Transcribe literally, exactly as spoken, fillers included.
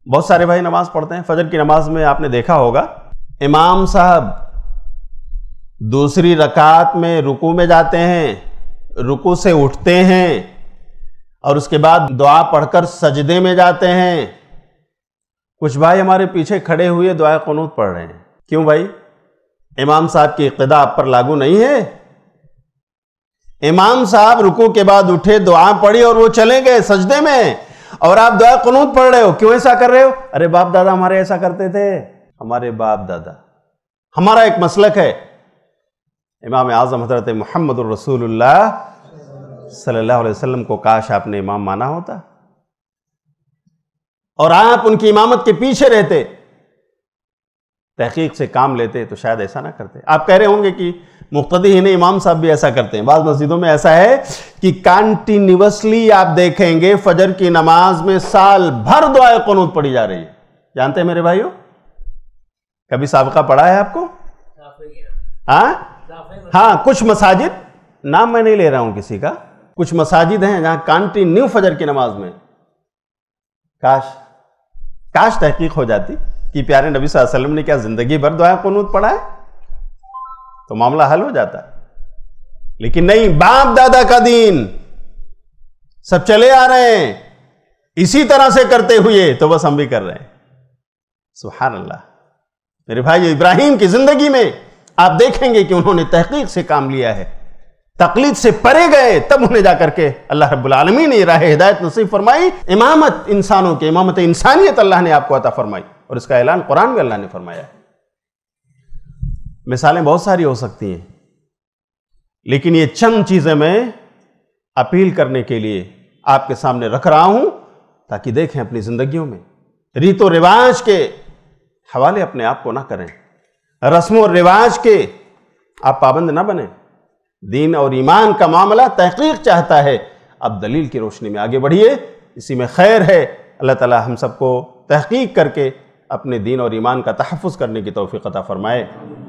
بہت سارے بھائی نماز پڑھتے ہیں، فجر کی نماز میں آپ نے دیکھا ہوگا امام صاحب دوسری رکعت میں رکوع میں جاتے ہیں، رکوع سے اٹھتے ہیں اور اس کے بعد دعا پڑھ کر سجدے میں جاتے ہیں۔ کچھ بھائی ہمارے پیچھے کھڑے ہوئے دعائے قنوت پڑھ رہے ہیں۔ کیوں بھائی؟ امام صاحب کی اقتداء آپ پر لاگو نہیں ہے؟ امام صاحب رکوع کے بعد اٹھے، دعا پڑھی اور وہ چلے گئے سجدے میں، اور آپ دعائے قنوت پڑھ رہے ہو۔ کیوں ایسا کر رہے ہو؟ ارے باپ دادا ہمارے ایسا کرتے تھے، ہمارے باپ دادا۔ ہمارا ایک مسلک ہے، امام اعظم حضرت محمد الرسول اللہ صلی اللہ علیہ وسلم کو کاش آپ نے امام مانا ہوتا اور آپ ان کی امامت کے پیچھے رہتے، تحقیق سے کام لیتے تو شاید ایسا نہ کرتے۔ آپ کہہ رہے ہوں گے کہ مقتدی ہی نہیں، امام صاحب بھی ایسا کرتے ہیں۔ بعض مسجدوں میں ایسا ہے کہ کانٹینیوسلی آپ دیکھیں گے فجر کی نماز میں سال بھر دعائے قنوت پڑھی جا رہی ہے۔ جانتے ہیں میرے بھائیوں؟ کبھی سابقہ پڑھا ہے آپ کو؟ ہاں ہاں کچھ مساجد، نام میں نہیں لے رہا ہوں کسی کا، کچھ مساجد ہیں جہاں کانٹینیو فجر کی نماز میں کاش کاش تحقیق ہو جاتی کہ پیارے نبی صلی اللہ علیہ وسلم نے کیا زندگی بھر دعائے قنوت پڑھا ہے، تو معاملہ حل ہو جاتا ہے۔ لیکن نہیں، باپ دادا کا دین سب چلے آ رہے ہیں اسی طرح سے کرتے ہوئے، تو بس ہم بھی کر رہے ہیں۔ سبحان اللہ۔ میرے بھائی، ابراہیم کی زندگی میں آپ دیکھیں گے کہ انہوں نے تحقیق سے کام لیا ہے، تقلید سے پرے گئے، تب انہیں جا کر کے اللہ رب العالمین نے راہ ہدایت نصیب فرمائی، امامت انسانوں کے، امامت انسانیت اللہ نے آپ کو عطا فرمائی، اور اس کا اعلان قرآن میں اللہ نے فرمایا ہے۔ مثالیں بہت ساری ہو سکتی ہیں، لیکن یہ چند چیزیں میں اپیل کرنے کے لیے آپ کے سامنے رکھ رہا ہوں تاکہ دیکھیں اپنی زندگیوں میں ریت و رواج کے حوالے اپنے آپ کو نہ کریں، رسم و رواج کے آپ پابند نہ بنیں۔ دین اور ایمان کا معاملہ تحقیق چاہتا ہے، اب دلیل کی روشنی میں آگے بڑھیے، اسی میں خیر ہے۔ اللہ تعالی ہم سب کو تحقیق کر کے اپنے دین اور ایمان کا تحفظ کرنے کی توفیق عطا فرمائے۔